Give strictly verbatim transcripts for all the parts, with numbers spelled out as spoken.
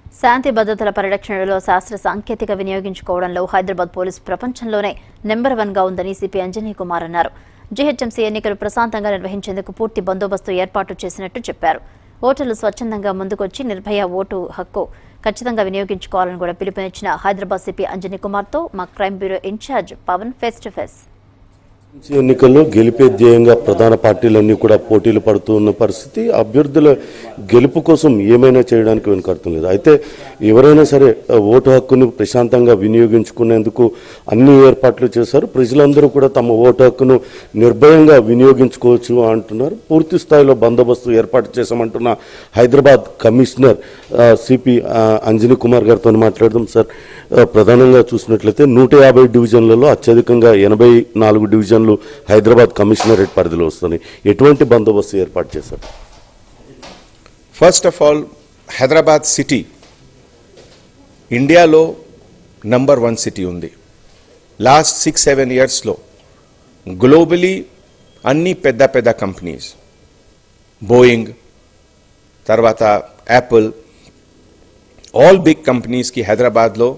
శాంతి భద్రతల పరిరక్షణలో శాస్త్ర సాంకేతిక వినియోగించుకోవడంలో హైదరాబాద్ పోలీసు ప్రపంచంలోనే నెంబర్ వన్ గా ఉందని సిపి అంజనీ కుమార్ అన్నారు. జీహెచ్ఎంసీ ఎన్నికలు ప్రశాంతంగా నిర్వహించేందుకు పూర్తి బందోబస్తు ఏర్పాటు చేసినట్టు చెప్పారు. ఓటర్లు స్వచ్ఛందంగా ముందుకొచ్చి నిర్భయ ఓటు హక్కు ఖచ్చితంగా వినియోగించుకోవాలని కూడా పిలుపునిచ్చిన హైదరాబాద్ సిపి అంజనీ కుమార్తో మా crime bureau incharge Pavan face to face. ఎన్నికల్లో గెలిపే ధ్యేయంగా ప్రధాన పార్టీలన్నీ కూడా పోటీలు పడుతున్న పరిస్థితి. అభ్యర్థుల గెలుపు కోసం ఏమైనా చేయడానికి వెనుకడటం లేదు. అయితే ఎవరైనా సరే ఓటు హక్కును ప్రశాంతంగా వినియోగించుకునేందుకు అన్ని ఏర్పాట్లు చేశారు. ప్రజలందరూ కూడా తమ ఓటు హక్కును నిర్భయంగా వినియోగించుకోవచ్చు అంటున్నారు. పూర్తి స్థాయిలో బందోబస్తు ఏర్పాటు చేశామంటున్న హైదరాబాద్ కమిషనర్ సిపి అంజనీ కుమార్ గారితో మాట్లాడదాం. సార్, ప్రధానంగా చూసినట్లయితే నూట యాభై డివిజన్లలో అత్యధికంగా ఎనభై నాలుగు డివిజన్లు హైదరాబాద్ కమిషనరేట్ పరిధిలో వస్తున్నాయి. ఎటువంటి బందోబస్తు ఏర్పాటు చేశారు? First of all, Hyderabad city ఇండియాలో నంబర్ వన్ సిటీ ఉంది. లాస్ట్ సిక్స్ సెవెన్ ఇయర్స్లో గ్లోబలీ అన్ని పెద్ద పెద్ద కంపెనీస్, బోయింగ్, తర్వాత యాపిల్, ఆల్ బిగ్ కంపెనీస్కి హైదరాబాద్లో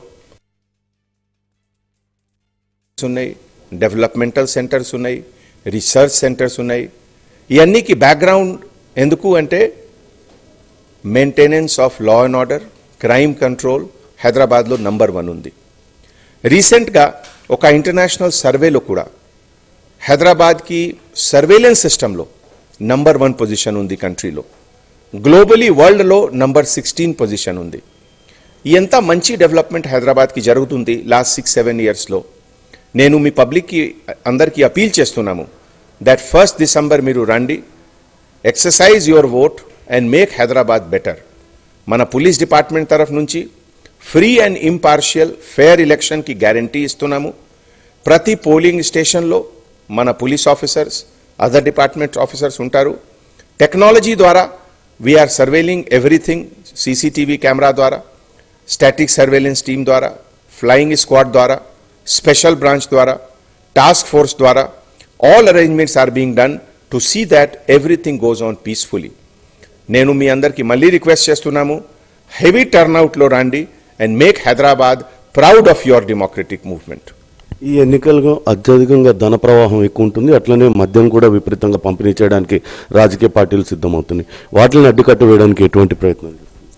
ఉన్నాయి, డెవలప్మెంటల్ సెంటర్స్ ఉన్నాయి, రీసెర్చ్ సెంటర్స్ ఉన్నాయి. ఇవన్నీకి బ్యాక్గ్రౌండ్ ఎందుకు అంటే maintenance of law and order, crime control హైదరాబాద్లో నంబర్ వన్ ఉంది. రీసెంట్గా ఒక ఇంటర్నేషనల్ సర్వేలో కూడా హైదరాబాద్కి సర్వేలెన్స్ సిస్టంలో నంబర్ వన్ పొజిషన్ ఉంది కంట్రీలో. గ్లోబలీ వరల్డ్లో నంబర్ సిక్స్టీన్ పొజిషన్ ఉంది. ఎంత మంచి డెవలప్మెంట్ హైదరాబాద్కి జరుగుతుంది లాస్ట్ సిక్స్ సెవెన్ ఇయర్స్లో. నేను మీ పబ్లిక్కి అందరికీ అపీల్ చేస్తున్నాము దట్ ఫస్ట్ డిసెంబర్ మీరు రండి, exercise your vote and make Hyderabad better. మన పోలీస్ డిపార్ట్మెంట్ తరఫు నుంచి ఫ్రీ అండ్ ఇంపార్షియల్ ఫేర్ ఎలక్షన్కి గ్యారంటీ ఇస్తున్నాము. ప్రతి పోలింగ్ స్టేషన్లో మన police officers, other department officers ఉంటారు. టెక్నాలజీ ద్వారా we're surveilling everything, CCTV camera ద్వారా, స్టాటిక్ సర్వేలెన్స్ టీమ్ ద్వారా, ఫ్లయింగ్ స్క్వాడ్ ద్వారా, స్పెషల్ బ్రాంచ్ ద్వారా, టాస్క్ ఫోర్స్ ద్వారా, all arrangements are being done to see that everything goes on peacefully. నేను మీ అందరికీ మళ్ళీ రిక్వెస్ట్ చేస్తున్నాము, హెవీ టర్న్అవుట్లో రండి and make Hyderabad proud of your democratic movement. ఈ ఎన్నికల్లో అత్యధికంగా ధన ప్రవాహం ఎక్కువ ఉంటుంది. అట్లనే మద్యం కూడా విపరీతంగా పంపిణీ చేయడానికి రాజకీయ పార్టీలు సిద్ధమవుతున్నాయి. వాటిని అడ్డుకట్ట వేయడానికి ఎటువంటి ప్రయత్నం?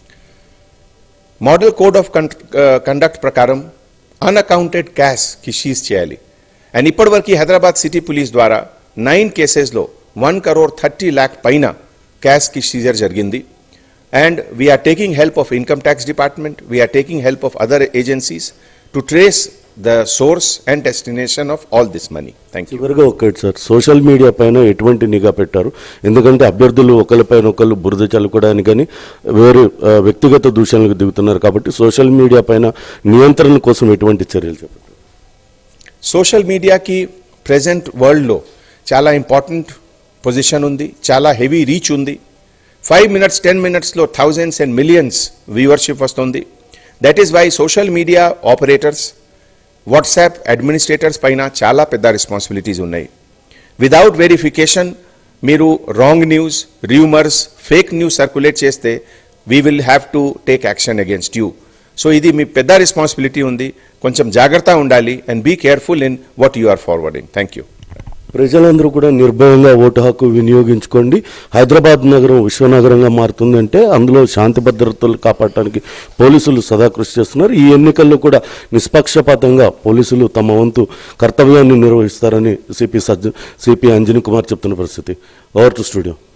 మోడల్ కోడ్ ఆఫ్ కండక్ట్ ప్రకారం అన్అకౌంటెడ్ క్యాష్ కి సీజ్ చేయాలి. అండ్ ఇప్పటివరకు హైదరాబాద్ సిటీ పోలీస్ ద్వారా నైన్ కేసెస్లో వన్ కరోర్ థర్టీ ల్యాక్ పైన క్యాష్ కి సీజర్ జరిగింది. And we're taking help of income tax department, we're taking help of other agencies to trace the source and destination of all this money. Thank you. చివరిగా ఒకటి sir, social media పైన ఎటువంటి నిఘా పెట్టారు? ఎందుకంటే అభ్యర్థులు ఒకరిపైన ఒకళ్ళు బురద చల్లుకోవడానికి కానీ వేరే వ్యక్తిగత దూషణలకు దిగుతున్నారు కాబట్టి సోషల్ మీడియా పైన నియంత్రణ కోసం ఎటువంటి చర్యలు చేపట్టారు? సోషల్ మీడియాకి ప్రెజెంట్ వరల్డ్లో చాలా ఇంపార్టెంట్ పొజిషన్ ఉంది, చాలా హెవీ రీచ్ ఉంది. ఫైవ్ మినిట్స్ టెన్ మినిట్స్లో థౌజండ్స్ అండ్ మిలియన్స్ వ్యూవర్షిప్ వస్తుంది. That is why social media operators, WhatsApp administrators పైన చాలా పెద్ద రెస్పాన్సిబిలిటీస్ ఉన్నాయి. విదౌట్ వెరిఫికేషన్ మీరు wrong news, rumours, fake news circulate చేస్తే we will have to take action against you. So ఇది మీ పెద్ద రెస్పాన్సిబిలిటీ ఉంది, కొంచెం జాగ్రత్త ఉండాలి and be careful in what you are forwarding. Thank you. ప్రజలందరూ కూడా నిర్భయంగా ఓటు హక్కు వినియోగించుకోండి. హైదరాబాద్ నగరం విశ్వనగరంగా మారుతుందంటే అందులో శాంతి భద్రతలు కాపాడటానికి పోలీసులు సదా కృషి చేస్తున్నారు. ఈ ఎన్నికల్లో కూడా నిష్పక్షపాతంగా పోలీసులు తమ వంతు కర్తవ్యాన్ని నిర్వహిస్తారని సిపి సజ్జ సిపి అంజనీ కుమార్ చెప్తున్న పరిస్థితి. Over to studio.